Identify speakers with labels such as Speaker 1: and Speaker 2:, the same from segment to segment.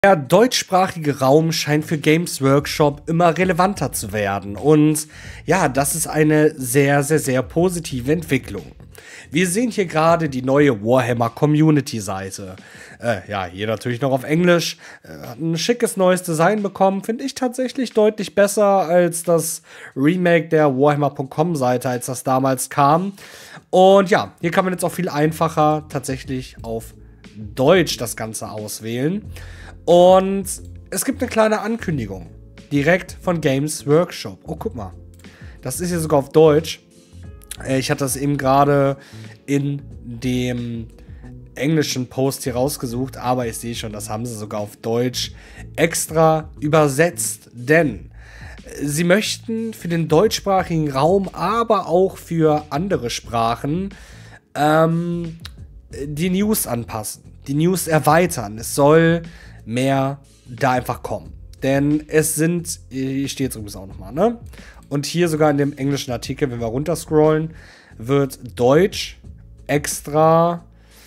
Speaker 1: Der deutschsprachige Raum scheint für Games Workshop immer relevanter zu werden und ja, das ist eine sehr, sehr, sehr positive Entwicklung. Wir sehen hier gerade die neue Warhammer Community Seite. Ja, hier natürlich noch auf Englisch. Hat ein schickes neues Design bekommen, finde ich tatsächlich deutlich besser als das Remake der Warhammer.com Seite, als das damals kam. Und ja, hier kann man jetzt auch viel einfacher tatsächlich auf Deutsch das Ganze auswählen. Und es gibt eine kleine Ankündigung. Direkt von Games Workshop. Oh, guck mal. Das ist hier sogar auf Deutsch. Ich hatte das eben gerade in dem englischen Post hier rausgesucht. Aber ich sehe schon, das haben sie sogar auf Deutsch extra übersetzt. Denn sie möchten für den deutschsprachigen Raum, aber auch für andere Sprachen, die News anpassen. Die News erweitern. Es soll mehr da einfach kommen. Denn es sind, hier steht jetzt übrigens auch nochmal, ne? Und hier sogar in dem englischen Artikel, wenn wir runterscrollen, wird Deutsch extra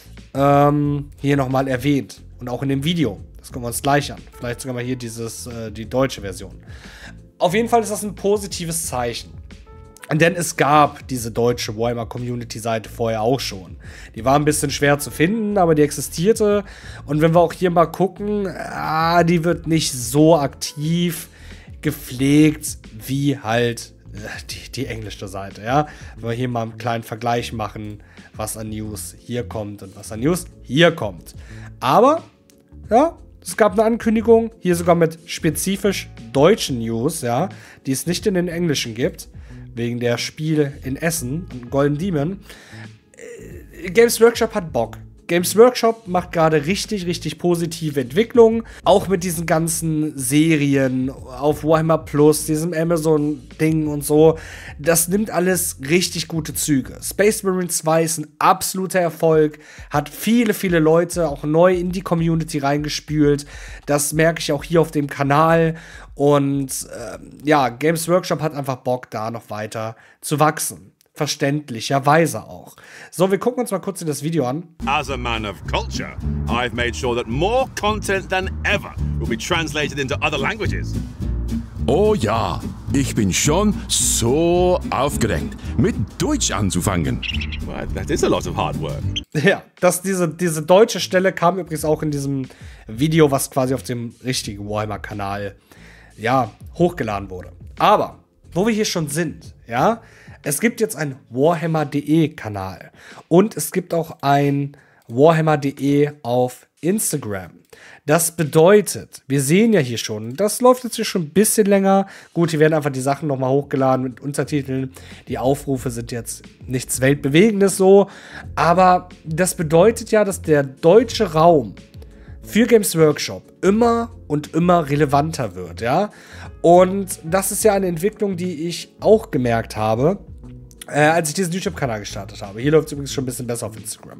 Speaker 1: hier nochmal erwähnt. Und auch in dem Video. Das gucken wir uns gleich an. Vielleicht sogar mal hier die deutsche Version. Auf jeden Fall ist das ein positives Zeichen. Denn es gab diese deutsche Warhammer Community Seite vorher auch schon. Die war ein bisschen schwer zu finden, aber die existierte. Und wenn wir auch hier mal gucken, die wird nicht so aktiv gepflegt wie halt die englische Seite. Ja? Wenn wir hier mal einen kleinen Vergleich machen, was an News hier kommt und was an News hier kommt. Aber, ja, es gab eine Ankündigung, hier sogar mit spezifisch deutschen News, ja, die es nicht in den englischen gibt. Wegen der Spiel in Essen und Golden Demon. Games Workshop hat Bock. Games Workshop macht gerade richtig, richtig positive Entwicklungen. Auch mit diesen ganzen Serien auf Warhammer Plus, diesem Amazon-Ding und so. Das nimmt alles richtig gute Züge. Space Marine 2 ist ein absoluter Erfolg. Hat viele, viele Leute auch neu in die Community reingespült. Das merke ich auch hier auf dem Kanal. Und ja, Games Workshop hat einfach Bock, da noch weiter zu wachsen. Verständlicherweise auch. So, wir gucken uns mal kurz das Video an.
Speaker 2: As a man of culture, I've made sure that more content than ever will be translated into other languages.
Speaker 3: Oh ja, ich bin schon so aufgeregt, mit Deutsch anzufangen.
Speaker 2: Well, that is a lot of hard work.
Speaker 1: Ja, diese deutsche Stelle kam übrigens auch in diesem Video, was quasi auf dem richtigen Warhammer-Kanal, ja, hochgeladen wurde. Aber, wo wir hier schon sind, ja, es gibt jetzt einen Warhammer.de-Kanal und es gibt auch ein Warhammer.de auf Instagram. Das bedeutet, wir sehen ja hier schon, das läuft jetzt hier schon ein bisschen länger. Gut, hier werden einfach die Sachen nochmal hochgeladen mit Untertiteln. Die Aufrufe sind jetzt nichts Weltbewegendes so. Aber das bedeutet ja, dass der deutsche Raum für Games Workshop immer und immer relevanter wird, ja. Und das ist ja eine Entwicklung, die ich auch gemerkt habe, als ich diesen YouTube-Kanal gestartet habe. Hier läuft es übrigens schon ein bisschen besser auf Instagram.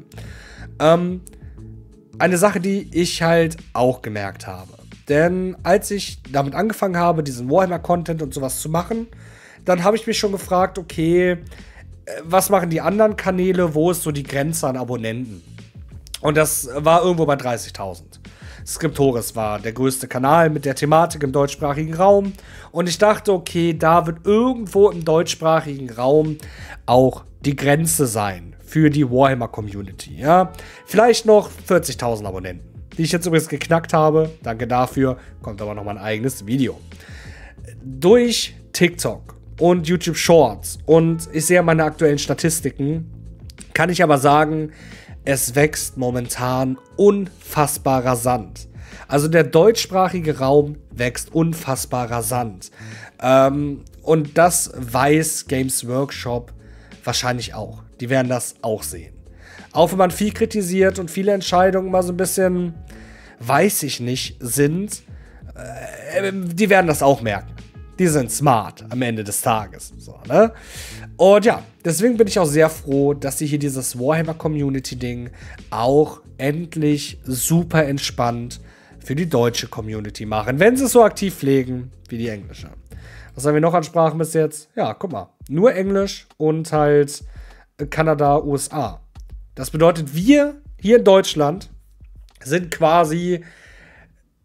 Speaker 1: Eine Sache, die ich halt auch gemerkt habe. Denn als ich damit angefangen habe, diesen Warhammer-Content und sowas zu machen, dann habe ich mich schon gefragt, okay, was machen die anderen Kanäle, wo ist so die Grenze an Abonnenten? Und das war irgendwo bei 30.000. Skriptoris war der größte Kanal mit der Thematik im deutschsprachigen Raum. Und ich dachte, okay, da wird irgendwo im deutschsprachigen Raum auch die Grenze sein für die Warhammer-Community. Ja? Vielleicht noch 40.000 Abonnenten, die ich jetzt übrigens geknackt habe. Danke dafür, kommt aber noch mal ein eigenes Video. Durch TikTok und YouTube Shorts und ich sehe meine aktuellen Statistiken, kann ich aber sagen, es wächst momentan unfassbar rasant. Also der deutschsprachige Raum wächst unfassbar rasant. Und das weiß Games Workshop wahrscheinlich auch. Die werden das auch sehen. Auch wenn man viel kritisiert und viele Entscheidungen mal so ein bisschen, weiß ich nicht, sind, die werden das auch merken. Die sind smart am Ende des Tages. So, ne? Und ja, deswegen bin ich auch sehr froh, dass sie hier dieses Warhammer-Community-Ding auch endlich super entspannt für die deutsche Community machen, wenn sie es so aktiv pflegen wie die englische. Was haben wir noch an Sprachen bis jetzt? Ja, guck mal, nur Englisch und halt Kanada, USA. Das bedeutet, wir hier in Deutschland sind quasi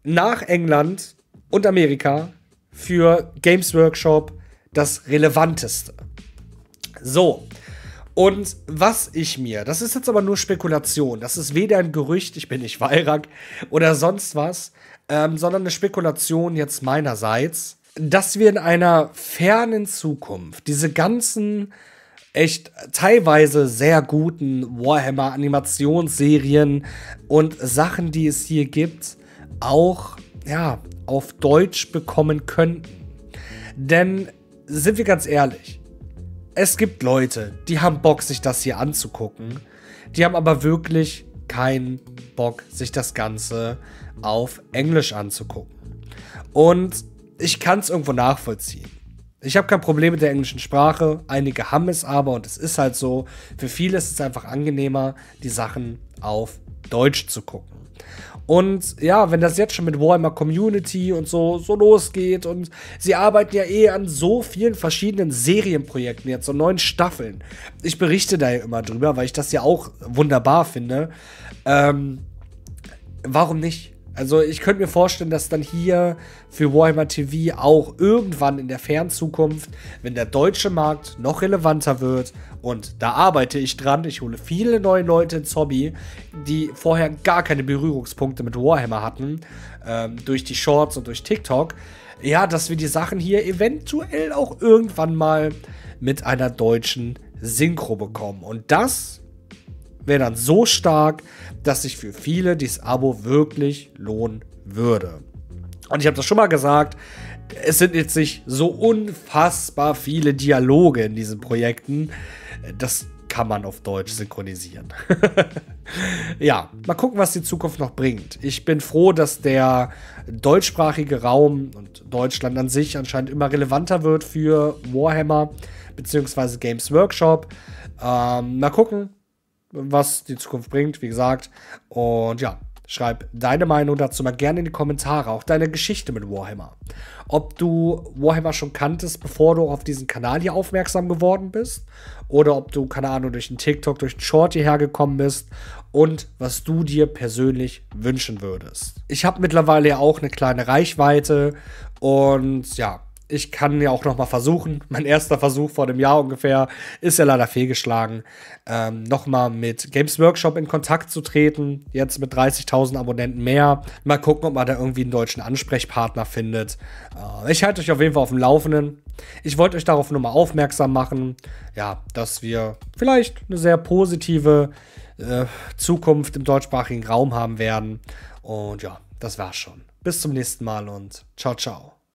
Speaker 1: nach England und Amerika für Games Workshop das Relevanteste. So, und was ich mir, das ist jetzt aber nur Spekulation, das ist weder ein Gerücht, ich bin nicht Wallrack oder sonst was, sondern eine Spekulation jetzt meinerseits, dass wir in einer fernen Zukunft diese ganzen echt teilweise sehr guten Warhammer-Animationsserien und Sachen, die es hier gibt, auch auf Deutsch bekommen könnten. Denn, sind wir ganz ehrlich, es gibt Leute, die haben Bock, sich das hier anzugucken, die haben aber wirklich keinen Bock, sich das Ganze auf Englisch anzugucken. Und ich kann es irgendwo nachvollziehen. Ich habe kein Problem mit der englischen Sprache, einige haben es aber und es ist halt so, für viele ist es einfach angenehmer, die Sachen auf Deutsch zu gucken. Und ja, wenn das jetzt schon mit Warhammer Community und so losgeht und sie arbeiten ja an so vielen verschiedenen Serienprojekten jetzt, so 9 Staffeln. Ich berichte da ja immer drüber, weil ich das ja auch wunderbar finde. Warum nicht? Also ich könnte mir vorstellen, dass dann hier für Warhammer TV auch irgendwann in der fernen Zukunft, wenn der deutsche Markt noch relevanter wird, und da arbeite ich dran, ich hole viele neue Leute ins Hobby, die vorher gar keine Berührungspunkte mit Warhammer hatten, durch die Shorts und durch TikTok, ja, dass wir die Sachen hier eventuell auch irgendwann mal mit einer deutschen Synchro bekommen. Und das wäre dann so stark, dass sich für viele dieses Abo wirklich lohnen würde. Und ich habe das schon mal gesagt, es sind jetzt nicht so unfassbar viele Dialoge in diesen Projekten. Das kann man auf Deutsch synchronisieren. Ja, mal gucken, was die Zukunft noch bringt. Ich bin froh, dass der deutschsprachige Raum und Deutschland an sich anscheinend immer relevanter wird für Warhammer bzw. Games Workshop. Mal gucken, was die Zukunft bringt, wie gesagt. Und ja, schreib deine Meinung dazu mal gerne in die Kommentare. Auch deine Geschichte mit Warhammer. Ob du Warhammer schon kanntest, bevor du auf diesen Kanal hier aufmerksam geworden bist. Oder ob du, keine Ahnung, durch einen TikTok, durch einen Short hierher gekommen bist. Und was du dir persönlich wünschen würdest. Ich habe mittlerweile ja auch eine kleine Reichweite. Und ja, ich kann ja auch noch mal versuchen, mein erster Versuch vor einem Jahr ungefähr, ist ja leider fehlgeschlagen, noch mal mit Games Workshop in Kontakt zu treten, jetzt mit 30.000 Abonnenten mehr. Mal gucken, ob man da irgendwie einen deutschen Ansprechpartner findet. Ich halte euch auf jeden Fall auf dem Laufenden. Ich wollte euch darauf nur mal aufmerksam machen, ja, dass wir vielleicht eine sehr positive Zukunft im deutschsprachigen Raum haben werden. Und ja, das war's schon. Bis zum nächsten Mal und ciao, ciao.